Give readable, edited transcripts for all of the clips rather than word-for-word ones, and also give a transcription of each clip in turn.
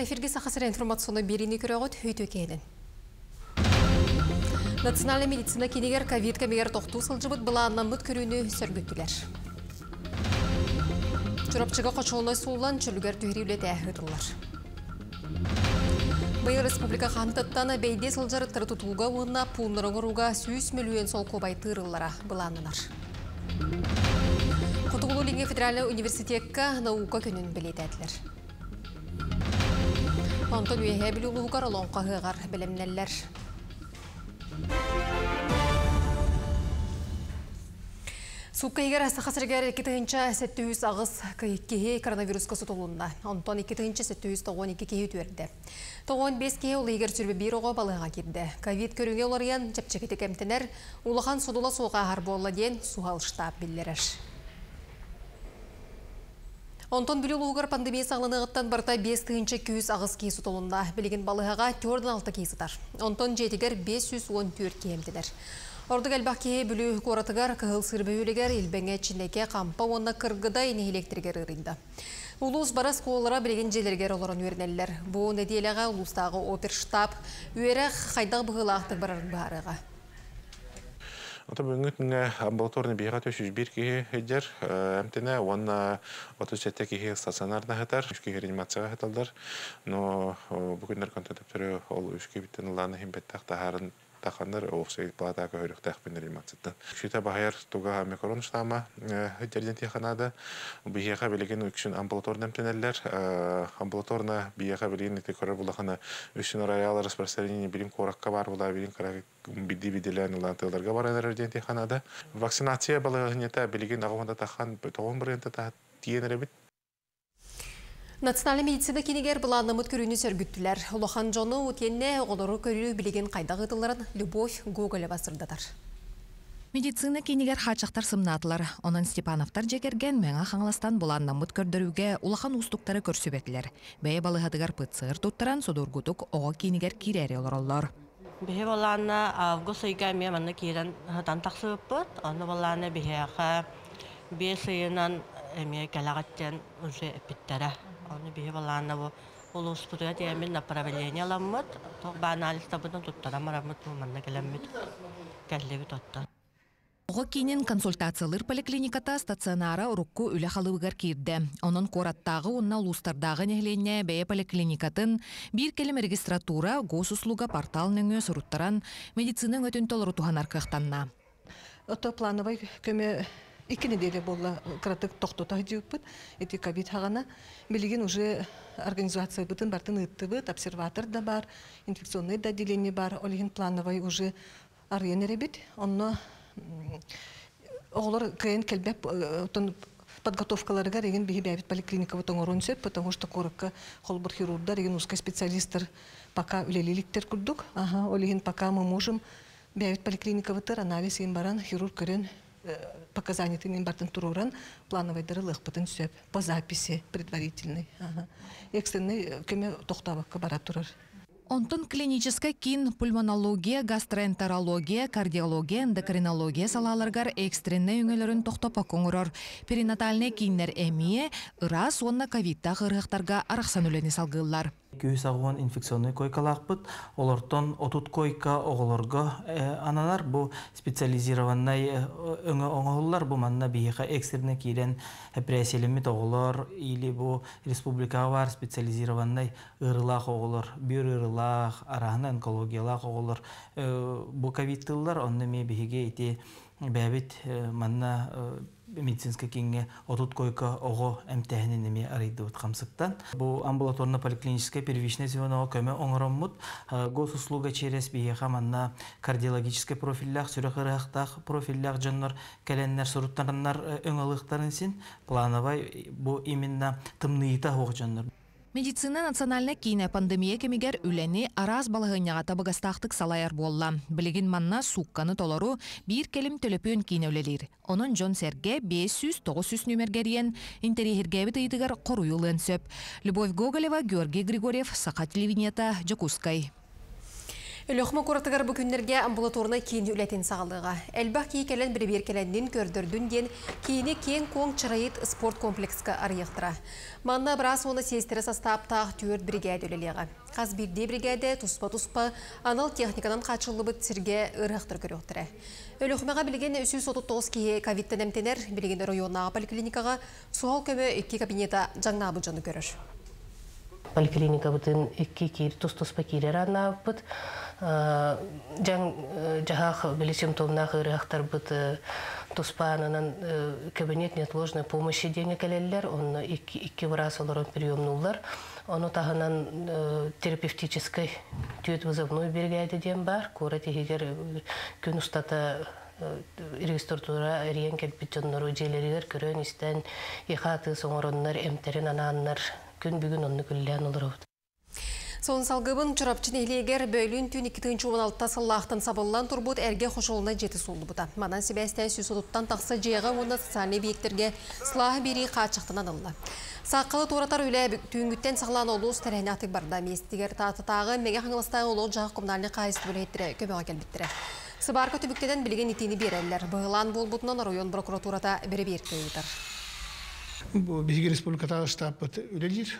Эфирге сақасыр информационы беріне көріғыт өйті өкейден. Национальный медицина кенегер ковид кемегер тоқту сылжыбыт бұланынан мұт көріні сөргіттілер. Чұрапчыға қочуылы суылан чүлігер түйірілеті әхірділер. Бұйы республика қантыттаны бейде сылжары тұтылға ұғына пұлнырың ұруға 100 миллион сол көбай тырыллара бұланынар. Құтығылу Линге федеральный университетка наука күнін білеті әділер. Антон үйе білі ұлығығар олонға ғығар білімнелер. Суққа егер асықасыргер 2-700 ағыз кейі коронавирусқа сұтылуында. Антон 2-712 кейі түрді. 15 кейі ұлы егер сүрбі бір оға балыға керді. Ковид көріңе оларыян жапчекеті кәмтінер, ұлыған сұдыла соға ағар болы ден суғалышта білдерір. Онтон білі ұлығыр пандемия сағылынығыттан барта 5-200 ағыз кейі сұтылында. Білеген балығаға 4-6 кейі сұтар. Онтон жетігер 514 кейімділер. Ордық әлбақ кейі білі қоратығар қығыл сырбы өлігер елбәңе чінеке қампа онына қырғыда ені электергер ұрында. Улус барас қолыра білеген желергер оларын өрнелілер. Бұл неделеға улустағы оперштаб өйері қайдағы бұғылақтық барарын бағарыға. Ото бүгүнгүтүнгө амбулаторный бийга 301 кихи хеджер, эмтене онна 37 кихи стационарна хетер, 3 кихи реанимацияга хетелдер. Но бүгүндөр контакттөрү ол 3 кихи ланы химбеттак тахарын тахандар офсайт плата көрүктак бин реанимациядан. Шита бахаяр туга микрон штама хеджерден теханада бийга билеген үчүн амбулаторный эмтенелер, амбулаторна бийга билеген көрө булахана үчүн роял распространение билим коракка бар була билим карак биди-бидилен улантыларга баралар теханада. Вакцинация балыгынета билеген агымда тахан тоғын бірінті тиенері бит. Национальный медицина кенегер бұланы мұт көріні сөргіттілер. Улахан жоны өтенне оғылыры көрі білеген қайдағы ұтыларын Любовь Гоголя басырдатар. Медицина кенегер хачақтар сымнатылар. Онын Степановтар жекерген мәңа қаңластан бұланна мұт көрдіруге улахан ұстықтары көрсөбетілер. Бәйе балығадығар пытсығыр тұттыран содургутук оға кенегер кирері олар. Бихе балана август айга мен манна кирен хатан таксыппыт. Аны балана бихеха бесыйынан эме калагаттен уже эпиттера. Аны бихе балана бу улуспутуя темен направление ламмыт. Ток ба анализ табыдан туттара марамыт манна келеммит. Келлеби тотта. Оғы кейінен консультациялар поликлиниката стационара ұрыққы үлі қалыбығар кейді. Оның қораттағы онна ұлыстардағы нәхленне бәе поликлиникатын бір келім регистратура госуслуга порталының сұрыттаран медицинның өтін толыры туған арқықтанна. Ото плановай көме 2 неделе болла кратык тоқтота жүйіппіт. Эти ковид хағана. Білген уже организация бұтын бартын ұттыбыт, обсерватор да бар, инфекционный да отделение бар. Олеген плановай уже арген еребет. Онно оғылар кәйін кәлбәп подготовкаларыға реген бейі бәйбет поликлиника бұтын орын сөп, потому что қорыққа қолбыр хирургдар, реген узкий специалистер пока үлелеліктер күрдік. Олеген пока мы можем бәйбет поликлиника бұтыр анализ ең баран хирург көрен показаниятын ең бартын тұруран плановайдары лық бұтын сөп по записи предварительный. Экстренный көме тоқтабаққа бара тұрар. Онтон клиническа кин пульмонология, гастроэнтерология, кардиология, эндокринология салаларгар экстренне үңелерін тоқтапа коңырор. Перинатальный киннер эмие, ырас онна ковидта ғырғықтарға арақсан үлені салғылар. Күйіс ағуан инфекционный койкалақпыт, олортон отут койка оғылырға аналар бұл специализированный өңі оңғылар бұл манна бейіға экстренне кейлен әпірәселемет оғылар, или бұл республикаға бар специализированный ырылақ оғылар, бір ырылақ, арағына онкологиялақ оғылар. Бұл ковидтылар онны ме бейге ете бәбет манна медицинский кеңге отут койка ого эмтехинин эме арайды утқамсыктан. Бу амбулаторно поликлиническое первичное звено көмө оңороммут госуслуга через бияха манна кардиологический профиллях, сүрөкырактак профиллях жоннор келеннер суруттарыннар өңөлүктарын син плановай бу именно тымныйта ог жоннор. Медицина национальная кине пандемия кемигер үләне араз балығыняға табығастақтық салайар болла. Білеген манна суққаны толару бір келім төлөпөн кинеулелер. Onun John Serge 500-900 нөмергерген интерьергебі тыйдығар қоруюлын сөп. Любовь Гоголева, Георгий Григорьев, Сақа телевинета, Джакускай. Өлөкмө куратыгар бу күннерге амбулаторна кийин үлетин сагалыга. Элбах кий келен бир келендин көрдөрдүн ден кийини кең коң чырайыт спорт комплекска арыяктыра. Манна брас оны сестері састаптақ түрт бригада өлелеға. Қаз бірде бригада туспа-туспа анал техниканан қачылы бұт сірге ұрақтыр көріқтірі. Өліқмеға білген 339 кейі ковидтен әмтенер білген районнаға поликлиникаға суал көмі 2 кабинета жаңна бұджаны көрір. Поликлиника бұтын 2 кейір тұс-тұспа кейлер анна бұт. Жағақ білі симптомнақ ұрақтар бұт туспанынан кабинет неотложной помощи денег әлелер, оны 2 раз оларын приемнулар. Оны тағынан терапевтической түйет вызовной бригады дем бар. Кора тегегер күн ұстата регистратура әриен кәлпет жоннары желерігер көрін істен иқаты соңырынлар, әмтерін ананлар күн бүгін оны күллән олар өт. Сон салгыбын чырапчын елегер бөйлін түн 2-16 сыллақтын сабыллан турбут әрге қошолына жеті солды бұта. Манан себәстен сүсудуттан тақса жеға оны социальный биектерге сылағы бері қачықтынан алла. Саққалы торатар үлі түйінгіттен сағылан олуыз тәрәйін атық барда местігер тағы мәге қаңылыстағы олуыз жағы коммунальный қайысты бөлі еттірі көмеға келбеттірі. Сыбарқа түбіктеден білген итini берәлілер. Бұғылан бол бұтынан район прокуратурата бірі беркі өйтір. Бізге республикатағы штаб үлелер.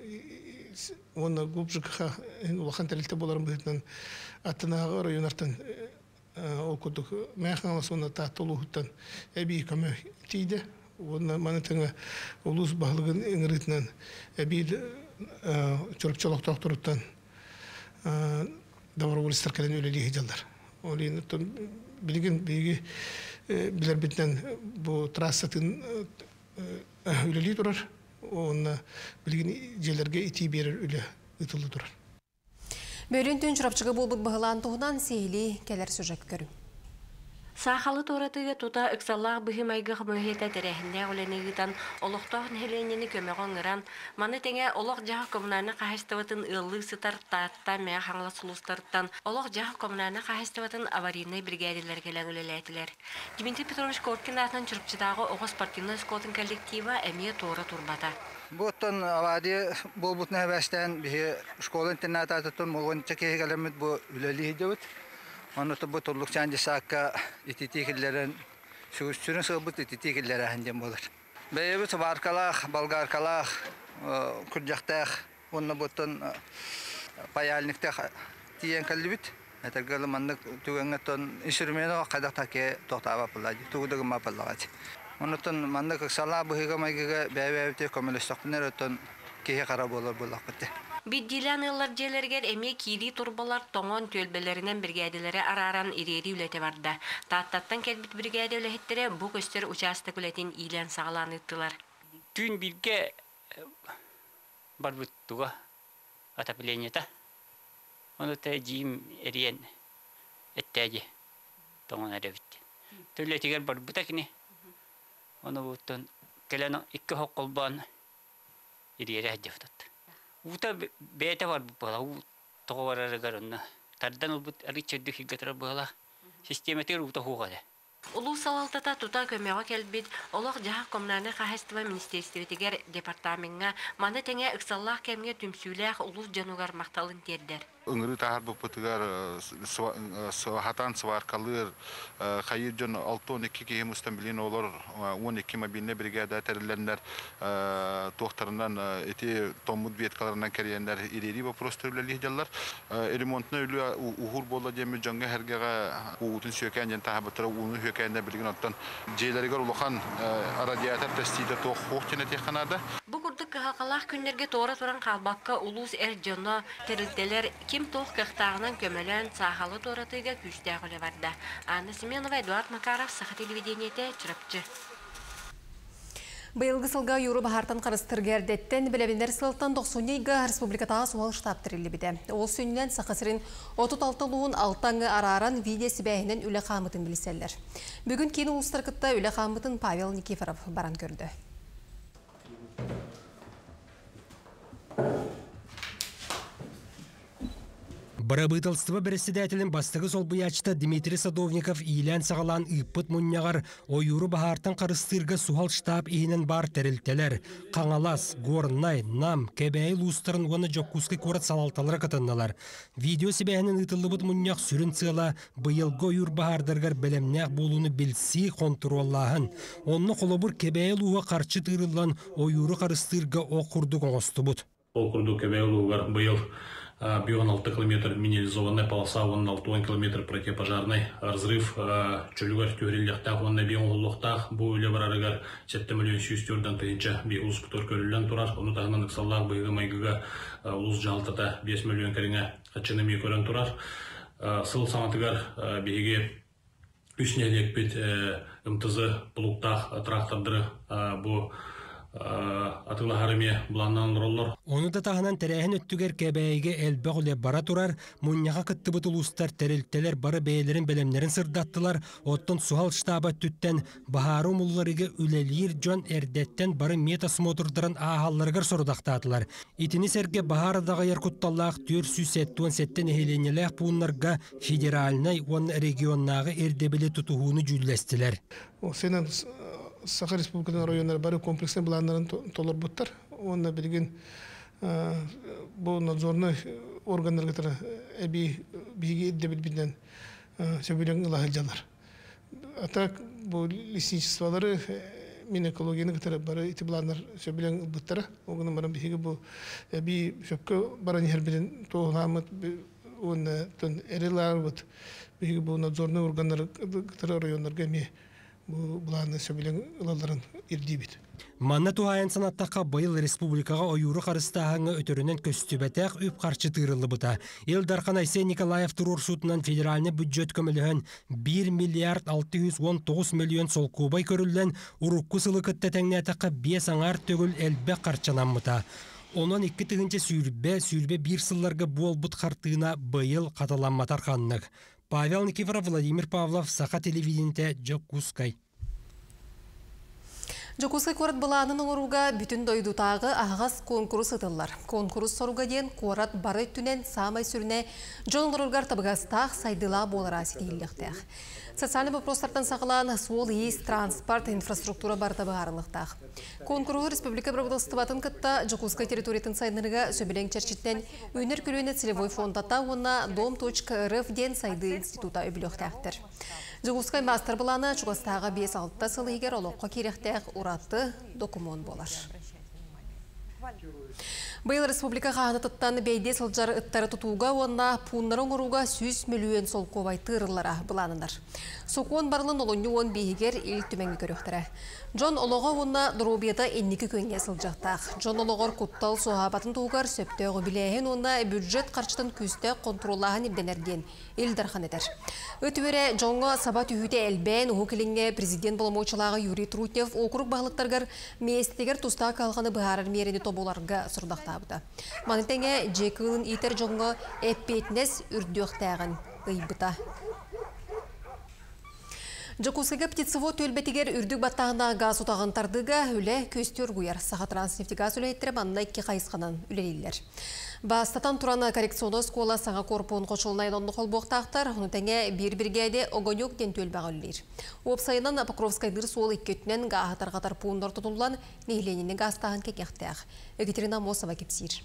Оны губжыққа улахан тәрілті боларын бұйтынан аттынағы районартан ол көдік мәйқаңла соны тағты олуғыттан әбей көмі тейді. Оны манытыңа олуыз бағылығын еңірітінен әбей чөріпчалықтақ тұрыттан даварволистар кәлін өлелігі жалдар. Ол ең білген білер бітінен бұл трассатын өлелі тұрар. Оны білген жерлерге ити берер үлі ұтылы тұрар. Бөлін түн шырапчығы болбыт бағылан тұғынан сейлі кәлер сөжек көрім. Сахалы торатыга тута ыксаллах быхым айгы хмыхета терехинде оленегитан олохтох нехеленени көмөгөн ыран маны теңе олох жах комунаны кахыстыбытын ыллы сытар таатта мэ хаңла сулустарттан олох жах комунаны кахыстыбытын аварийный бригадалар келен үлелетилер. Дмитрий Петрович Коткин атынан чурпчыдагы ого спортивный скотын коллектива эмие тора турбата. Буттан авади болбутна хабастан бихи школа интернататын могон чекегелемит бу үлелии дебит. Onu tabi toplulukçan cisakka ititikillerin sürün sığbıt ititikillere hendem olur. Beyabıt varkalak, balgarkalak, kurcaktaq, onu butun payalnikta tiyen kalibit. Etergalı mandık tügengeton instrümeni o kadar taki tohtava pıladı, tuğdağıma pıladı. Onu tun mandık sala buhiga maygiga beyabıtı komünistoklar otun kihe karab olur bu lakıttı. Биддилан ыллар желергер эме кири турбалар тоңон төлбелеринен бригадалары араran ирери үлете барда. Тааттаттан келбит бригада үлеттере бу көстөр участок үлетин илен сагалан ыттылар. Түн бирге барбыттуга отоплениета. Оны та жим эриен эттеги тоңон эребит. Төлетигер барбытакни. Оны буттан келен 2 хокколбан ирери хаджафтат. Ута бета var bala u toğarara garınna tardan ubut ariçödü higatara bala sistematik uta hoğada. Улуу салалтата тута көмөгө келбит олох жаха коммунальный хозяйство министерствотигер департаментга маны теңе ыксаллах кемге түмсүлэх улуу жанугар макталын тердер. Öngürü tahar bu pıtıgar hatan sıvarkalır hayır can 6-12 kihim üstembilin olur 12 mabinne brigada terilenler tohtarından eti tomud biyetkalarından keriyenler ileri bu prostörlerli hicallar remontuna ölü uhur bolla cemi canga hergega uğutun söken jen tahar batıra uğunu hökenler bilgin ottan ceylerigar ulukan radyatör testide toh hoğçene tekhanada. Bu kurduk kıhakalах günlerge toğra turan kalbakka ulus jana terilteler kim toh kıhtağынан kömelen sahalı toratıga küstağılı vardı. Anna Semenova, Eduard Makarov, Saha televideniyete çırapçı. Быйылгы сылга юру бахартан карыстыргердеттен билебинер сылтан 90-га республикатага суал штаб тирилли биде. Ол сүйнен сакасырын 36-луун алтаңы араран видеосы бәйінен үлі қамытын біліселер. Бүгін кейін улустаркытта үлі қамытын Павел Никифоров баран көрді. Барабытылстыва председателин бастығы сол бұячта Дмитрий Садовников илән сағалан ыппыт мұньяғар ойуру бахартан қарыстырға сухал штаб иінен бар тәрілтелер. Қаңалас, Горнай, Нам, Кебәй лустарын оны жоккускай корат салалталары катынналар. Видео себәйінің ұтылы бұд мұньяқ сүрін цыла бұйылғы ойур бахардырғар білімнәқ болуыны білси контроллағын. Онны қолыбыр Кебәй луға қарчы тырылан ойуру қарыстырға оқырды қоңысты бұд. Оқырды Кебәй луғар бұйыл 16 километр минерализованная полоса, 16 километр противопожарный разрыв, чөлігер түйрелдіқтақ, онна бейін ұлықтақ, бұл өлі барарығар 7 миллион сүйістерден түйінші бей ұлыс күтір көрілден тұрар. Оны тағынан ұқсаллақ бұйығы майғыға ұлыс жалтата 5 миллион кәріңе қатшыны мей көрін тұрар. Сыл саматығар бейге үснелек бет ұмтызы бұлықтақ трактордыры бұл атыла харыме буланнан роллар. Оны да тағынан тәрәхін өттігер кәбәйге әлбәқ үле бара тұрар, мұньяға қытты бұтыл ұстар тәрелттелер бары бәйлерін бәлемлерін сырдаттылар, оттын сухал штаба түттен бағару мұлларыға үлелер жон әрдеттен бары метасмотордырын ағалларғар сордақтатылар. Итіні сәрге бағарыдағы еркутталлақ 470 әхеленеләқ бұнларға федеральнай он регионнағы әрдебілі тұтуғыны жүлләстілер. Саха Республиканың районları бары комплексный планларын толар бұттар. Онда білген бұл надзорный органдар кітары бейге еддебіл біден сөбілен ұлағыл жалар. Атак бұл лесничестволары мен экологияны кітары бары еті планлар сөбілен бұттары. Оғының баран бейге бұл бей сөпкі баран ер білен тоғыламыд, оны әрелар бұд. Бейге бұл надзорный органдар кітары районларға ме бұланы сөбілен ұлаларын ердейбет. Манна туайын санаттаққа байыл республикаға ойуры қарыстағыңы өтірінен көстібәтәқ үп қарчы тырылы бұта. Елдарқан Айсен Николаев тұрор сутынан федеральны бюджет көміліғін 1 миллиард 619 миллион сол кубай көрілден ұрыққы сылы күтті тәңнәтіққа 5 аңар төгіл әлбә қарчанан мұта. Онан 2 тігінші сүйірбе 1 сылларға бол бұт қартығына байыл қаталанматар қаннық. Павел Никифоров, Владимир Павлов, Саха телевидениеде Жокускай. Жокускай корат баланын оңыруға бүтін дойдутағы ағас конкурс ұтылар. Конкурс соруға ден корат бары түнен самай сүріне жоңларылғар табығастақ сайдыла болара сетейліктәқ. Социальный вопростардан сағылан суол ес транспорт инфраструктура бар табығарылықтақ. Конкурс республика правительстватын кітті Жокускай территориятын сайнырыға сөбелен черчеттен өнер күліне целевой фондата онна dom.rf ден сайды института өбіліқтәқтір. Жокускай мастер бұланы Чугастағы 5-6 сылы егер олыққа керектәқ ұратты документ болар. Бұл республика қағанатыттан бейде сылжар ұттары тұтуға онна пұннарын ұруға 100 миллион сол ковай тырылара бұланындар. Соқуын барлын олынны он бейгер ел түменгі көріқтірі. Джон олыға онна дұробияда еннекі көнге сылжақтақ. Джон олығыр құттал соғабатын туғар сөптеғі білейін онна бюджет қарчытын күсті контроллағын ебденерген елдархан етер. Өтівере Джонға сабат үйіде әлбән ұғықыліңе президент болымоучылағы Юрий Трутнев округ бағылықтарғар местегер тұста қалғаны бұғарар мерені тоболарға сұрдақтабыды. Манытеңе жекілін итер Джонға әппетінес үрдіқтәғын ұйбыта. Жокускайга птицевод өлбетігер үрдік баттағына газ ұтағынтардыға үлі көстер ғуяр. Саға транснефтигаз үлі еттіріп анна 2 қайысқанан үлелейлер. Бастатан тұраны коррекционы скола саңа корпуын қошылынайын онды қол боқтақтар, оны тәңе бір-біргейде оғанек ден төлбәға үлілер. Опсайынан Покровскайдыр суол еккетінен ғағатар-ғатар пуындар тұтылған нейленіне газтағын кекектәғ. Екатерина Мосова кепсир.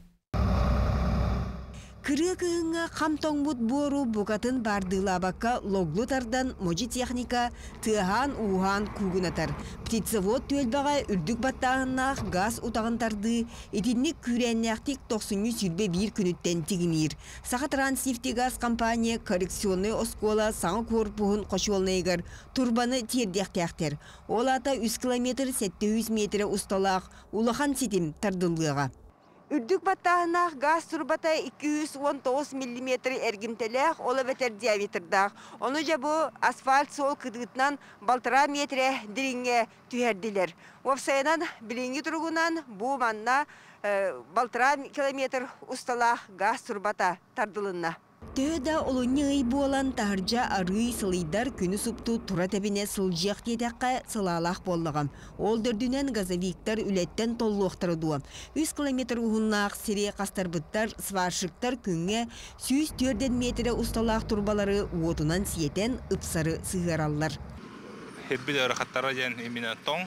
Кырыгыңа қамтоңбут бору бұғатын бардылабаққа логлутардан можи техника тыған уған күгінатар. Птицевод төлбаға үрдік баттағынақ газ ұтағынтарды етінік күрәннәқтік 90-101 күніттен тегінер. Саға транснефтигаз компания коррекционный оскола саңы корпуғын қошуылнайғыр турбаны тердектәқтер. Ол ата 100 километр 700 метр ұсталақ улахан сетім тардылыға. Үрдік баттағынақ газ турбата 219 мм әргімтелек олы бәтер диаметрдақ. Оны жабы асфальт сол кыдытынан балтыра метре диринге түйерділер. Опсайынан білінгі тұрғынан бұл манна балтыра километр ұсталақ газ турбата тардылынна. Төһөдө олоньы ый буолан тахаржа арый сылыйдар күнү супту тура тебине сылжыяк диэтэкка сылаалаах боллағам. Ол дөрдүнен газовиктар үлеттен толлуохтары дуа. 100 километр уһуннаах сире кастарбыттар, сваршыктар күнге 104 метре усталаах турбалары уотунан сиетен ыпсары сыгыраллар. Хеббидер хаттара ден именно тоң,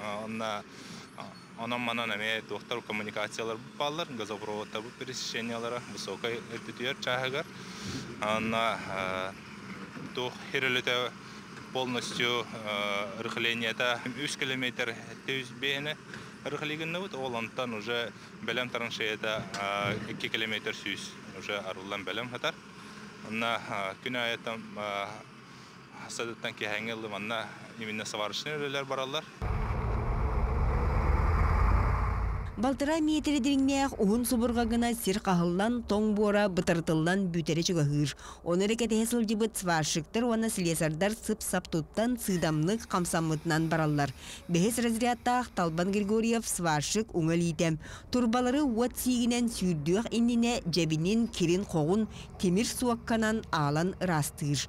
онан манан эме доктор коммуникациялар баллар, газопроводтар пересечениялары высокой альтитудер чахагар. Анна то хирелете полностью рыхлениета 100 километр тезбене рыхлигенне вот олантан уже белем траншеяда 2 километр сюз уже арулан белем хатар. Анна күнәятам садыттан кехәңгелле манна именно сварочный өлелер баралар. Балтыра метре дириннеях уһун субурга гына сир кахыллан тоң буора бытыртыллан бүтере чугахыр. Оны рекете сылжыбыт сваршыктар уана слесардар сып-сап туттан сыдамлык камсаммытынан бараллар. Бехес разрядтаах Талбан Григорьев сваршык уңалитем. Турбалары уат сигинен сүйрдüөх иннине жебинин кирин когун темир суакканан аалан растыр.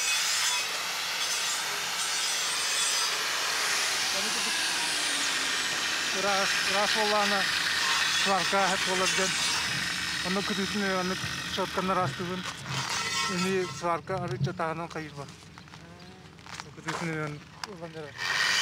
Раз олана сварка олардан оны күтүтүнө аны чотканы растыбын эми сварка ары чатагынан кайырба күтүтүнө оландара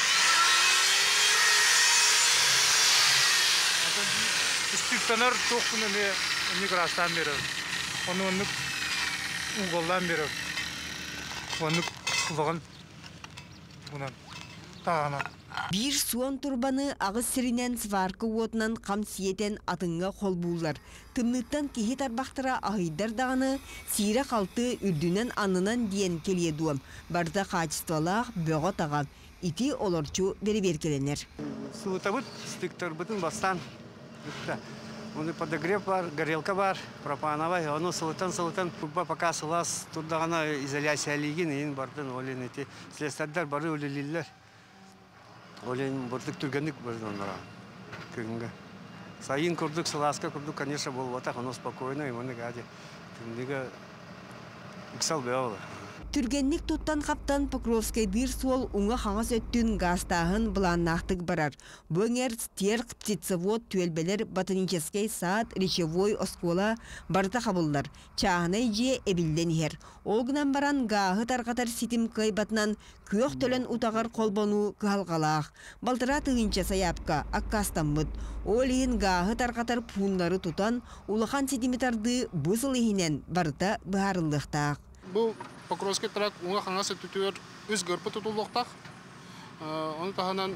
стиктанар токтун эми крастан берет оны уголдан берет оны кулган бунан тагана. Bir суон турбаны агыс сиринен сварка уотунан кам сиетен атыңга холбуулар. Тымныттан кихи тарбактыра агыйдар даганы сире калты үрдүнен анынан диен келие дуам. Барда качестволах бögo таган. Ити олорчу берекеленер. Сутабыт стиктор бутун бастан. Оны подогрев бар, горелка бар, пропановая, оно сылытан, пока сылас, тут дагана изоляция лигин, ин бардын олен эти слесардар бары өлелилер. Олен бұрдық түргендік бірді онлара күнгі. Сайын күрдік, сыласка күрдік, конечно, бол ватақ, оно спокойно, и оны гаде. Түндегі үксал бәуілі. Түргенник туттан қаптан Покровскай дыр суол уңа хаңас өттін гастағын бұланнақтық барар. Бөңер стерк птицевод түелбелер ботанический сад речевой оскола барта қабылдар. Чағынай же әбілден хер. Олгынан баран гағы тарқатар ситим кайбатынан көк төлін утағар қолбону кығалғалақ. Балтыра тығынча саяпка, аккастаммыд. Олейін гағы тарқатар пуынлары тутан улахан ситиметарды бұзыл ехінен барта бұхарылықтақ. Бұл Покровский трак уңа хаңасы түтүер үз гөрпі тұтулықтақ. Оны тағанан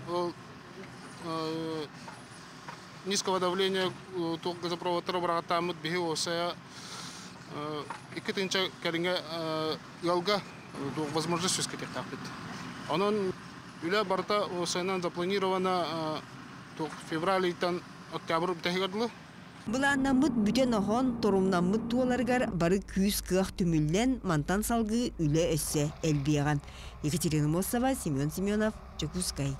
низкого давления газопроводтары барағаттамыд бейі осая 2-тінші кәрінге ялға возможность сөз кетек тақпет. Onun үлі барта осайынан запланирована февраль-тан октябрь бітәхігардылы. Бұланнамыд бүтен оған торумнамыд туаларгар бары күйіз кыақ түмілден мантан салғы үлі өсі әлбейған. Екатерина Мосова, Семен Семенов, Чекускай.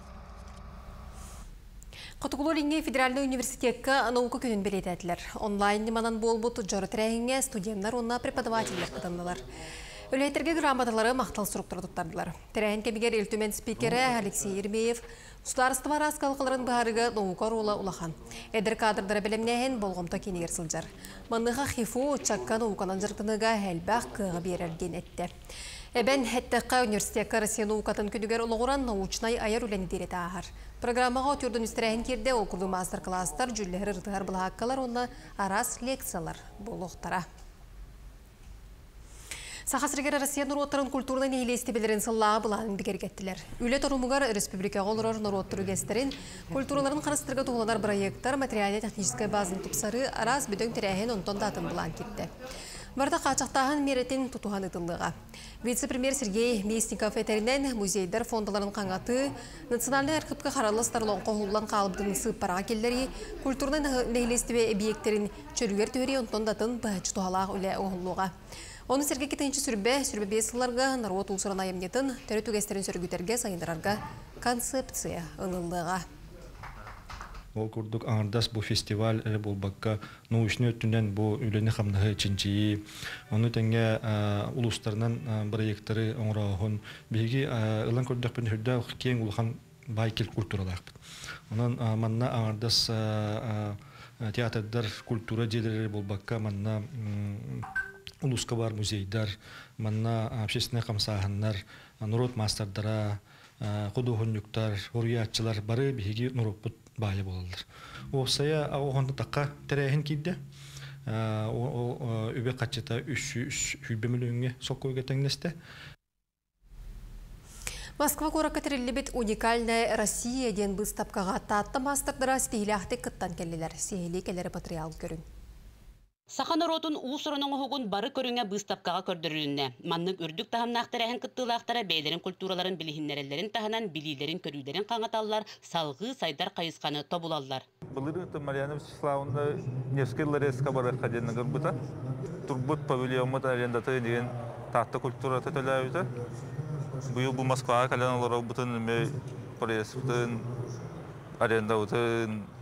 Қатығылы линге Федеральный университетка наука күнін белетәділер. Онлайн деманан бол бұт жары тірәйінге студенттар онна преподавателер қытындылар. Өлейтерге грамоталары мақтал сұруқтыры тұттардылар. Тірәйін кемегер елтумен спикері Алексей Ермеев Суларысты бар асқалқыларын бағарыға наука рула улахан. Әдір кадрдары білімнәйін болғымта кенегер сылжар. Манныға хифу чакка науканан жыртыныға әлбәқ кыға берерден әтті. Әбән әттіққа университетка Россия наукатын күнігер ұлығыран научнай айар үләні дереті ағар. Программаға өтірдің үстірәйін керде оқырды мастер-кластар, жүллері рытығар бұл хаққалар, онына арас лекциялар болуқтара. Сахасыргер Россия нұротырын культурны нейлестебелерін сыллаға бұланын бігергеттілер. Үлі тұрымығар республика ғолырар нұротыры гестерін, культураларын қарыстырға туғыланар проекттар, материалия-техническай базын тұпсары арас бүдің тірәйін онтон датын бұлан кетті. Барда қачақтағын меретін тұтуған ұтылыға. Вице-премьер Сергей Местников әтерінен музейдер фондаларын қаңаты, национальный архивка қаралыстарлың қоғылан қалыбдың сыппара келдері, культурны нейлестебе объекттерін чөрігер төре онтон датын бұғачы туғалақ үлі оғылуға. Оны сәрге кетінші сүрбе бесыларға народ ұлсырын айымнетін түрі түгестерін сүргітерге сайындырарға концепция ұлылыға. Ол курдук аңардас бу фестиваль болбакка научный өттүнен бу үлени хамнахы чинчии. Оны тенге улустарынан проекттары оңраһын биги ылан көрдөк бен хүрдө кең улхан байкел культураларбыт. Онан манна аңардас театрдар культура делери болбакка манна улуска бар музейдар, манна общественный камсаганнар, народ мастардара, художниктар, хуриятчылар бары биги нуруппут баайы болалар. Осая агонда такка терехин кидде. Үбе качыта 3 миллионга соккойга теңнесте. Москва коракка терилибит уникальная Россия ден выставкага татта мастардара стиляхты кыттан келлилер. Сехили келери патриал көрүн. Сахан оротун уусурунун хугун бары көрүнгө выставкага көрдүрүлүнө. Маннык үрдүк тахамнактарахын кыттылактара бейлерин культураларын билихиннерелерин таханан билилерин көрүүдерин каңаталлар, салгы сайдар кайысканы тобулаллар. Былырыты Марьяна Вячеславовна Невский лареска бары ходенный горбута. Турбут павильонмут арендаты деген татта культура төтөлөбүтө. Быйыл бу Москвага каленалар бутун эме проектын арендаутын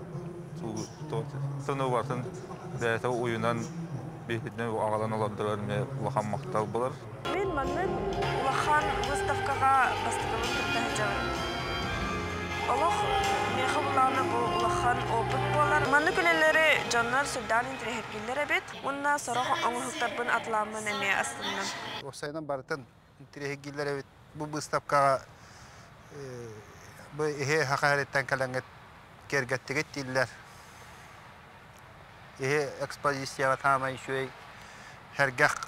сыныбатын дәйті ойынан бейхетіне ағалан оладылар мен ұлақан мақтал болар. Мен маннын ұлақан выставкаға бастығымын тұрды жауын. Олық меқі бұлағына бұл ұлақан опыт болар. Манны күнелері жанлар сүрдан интерехеткелер әбет. Онына сұрық оңғылықтарбын атламын әме астынан. Осайынан барытын интерехеткелер әбет. Бұл выставкаға бұл еге хақареттен кәләңгет кергеттігет дейлер. Экспозицияға тамай шөй әргақ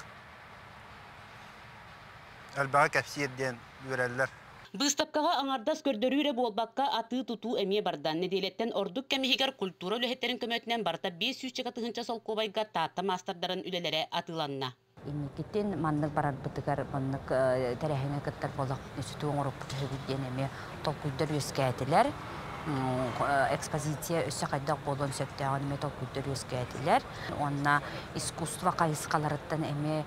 әлбаға кәпсиерден өрәлілер. Выставкаға аңардас көрдөрүүрэ болбакка аты тутуу эмие бардан неделеттен ордук кемихигер культура үлэхеттерин көмөтүнен барта 500 чекатыгынча солкобайга таатта мастардарын үлелере атыланна. Инникиттен маннык барар бытыгар маннык тәрәхеңе кыттар болак үсүтүү оңоруп бүтүгүдден эме толкуйдар өскәтилер. Экспозиция өссө кайдак болон сөптөгөн метал күттөр өскәтилер. Онна искусство кайыскаларыттан эме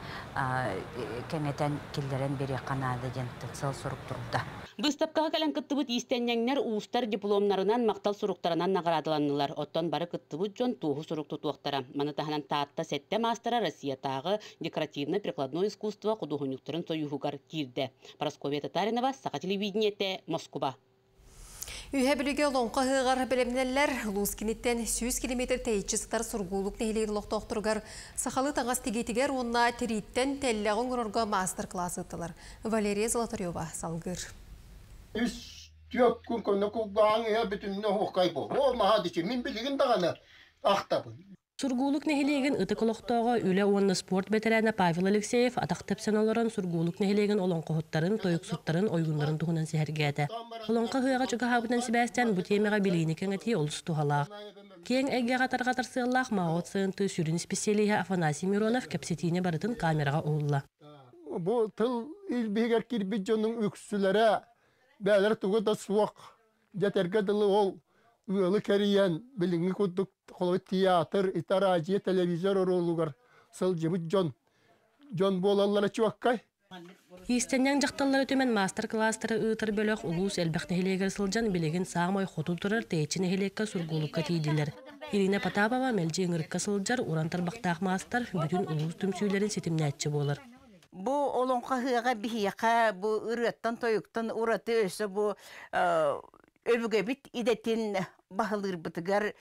кеңетен киллерен бери канады деген тыксыл сурук турда. Выставкага калан кыттыбыт истеннеңнер уустар дипломнарынан мактал суруктарынан наградаланнылар. Оттон бары кыттыбыт жон тууху сурукту туактара. Маны таханан таатта сетте мастера Россиятагы декоративно-прикладное искусство художниктарын союхугар кирде. Парасковия Татаринова, Саха телевидениете, Москва. Үйе біліге лонқа ғығар білімнелер Лускиниттен 100 км тәйітші сытар сұргулық нәйлейін лоқтоқтырғар сақалы тағас тегетігер онна терейттен тәлләғын ғырырға мастер-класс ұттылар. Валерия Золотарева, салғыр. Үш түйіп күн көні күлбағын ең бүтініне оқай бұл. Ол мағадычы, мен білігін дағаны ақтабын. Сургулук нехилеген ытыколоктоого үле уонна спорт ветераны Павел Алексеев атактап саналарын сургулук нехилеген олонкохуттарын, тойуксуттарын, ойгунларын туһунан сехергәте. Олонка хыяга чугахабытан Себастьян бу темага билийни кеңети олус тухалаах. Кең эгега таргатарсыыллаах маот сыынты сүрүн специалиһи Афанасий Миронов кепсетине барытын камерага олла. Бу тыл илбигер кирбит жонун үксүлөрө бәлер тугу да суак жетерге дылы ол Уылы кәриян, біліңі күдік қолы театр, итаражия, телевизор оролуғар. Сыл жымыт жон болалары чуаққай. Истеннен жақталары төмен мастер-кластары ұйтыр бөліқ ұлыс әлбәқ нәхелегер сылжан білеген сағымай хоту тұрар тәйчі нәхелекке сұрғылыққа тейділер. Ирина Потапова мәлжі ыңырыққа сылжар урантар бақтақ мастер бүтін ұлыс түмсүйлерін сетімнәтші болыр. Бу олонқа хыға бихияқа, бу ұраттан тойықтан ұраты өсі бу өлбүгө бит идетин бахылыр бытыгар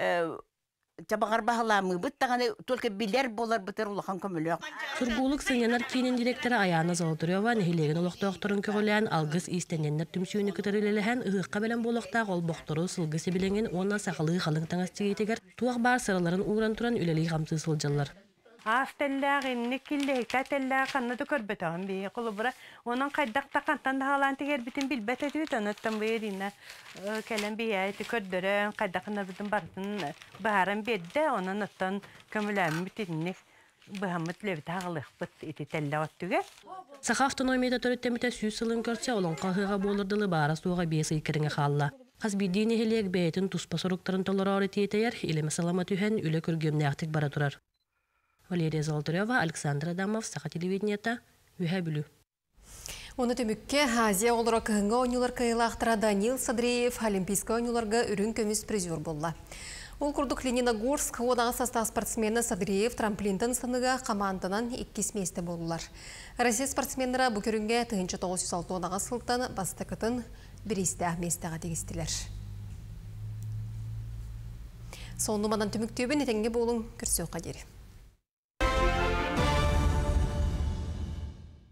жабагар бахаламы бит таганы только билер болар битер улахан көмөлөк. Сургулук сынянар кинин директору Аяна Золотарева нехилеген олоктоокторун көгөлөн алгыс истеннер түмсүүнү көтөрүлелен ыгыкка белен болоктак ол боктору сылгысы биленген онна сакалы халык таңастыгетегер туак бар сыраларын ууран туран үлели камсы сылжаллар. Астеллағын, некілдегі, кәтелләғ қаннады көрбетағын бей қолыбыра. Оның қайдақта қантан да қалан тегер бітін білбәт әтігіт, оныттан бейіріне кәлін бей әйті көрдірін, қайдақына бітін бартын бағарын бедді, оның ұттан көміләмін бітінік бұхамыт лебіті ағылық бұт еті тәлләғ өттіге. Сақа автономията төреттеміте сүйіз сылын көрсе, олон қағыға болырдылы бара суға бейсі икеріңе қалла. Қазбейдейін елек бәйтін тұспа сұрықтарын толыр ауыр етейтейер, елемі салама түйен үлі көргемнәқтік бара тұрар. Валерия Золотарева, Александр Адамов, Саха телевидениета, Үйә бүлі. Оны төмікке Азия олыра кығынға ойнулар кайылақтыра Данил Садреев олимпийска ойнуларға үрін көміс призер болла. Ол күрдік Лениногорск одағы састағы спортсмені Садреев трамплинтін сыныға командынан 2 месті болулар. Россия спортсменлері бұл көрінге 1906 одағы сылттан бастықытын бірісті местіға дегістілер. Соңнымадан түміктеубен етенге болың күрсеу қадері.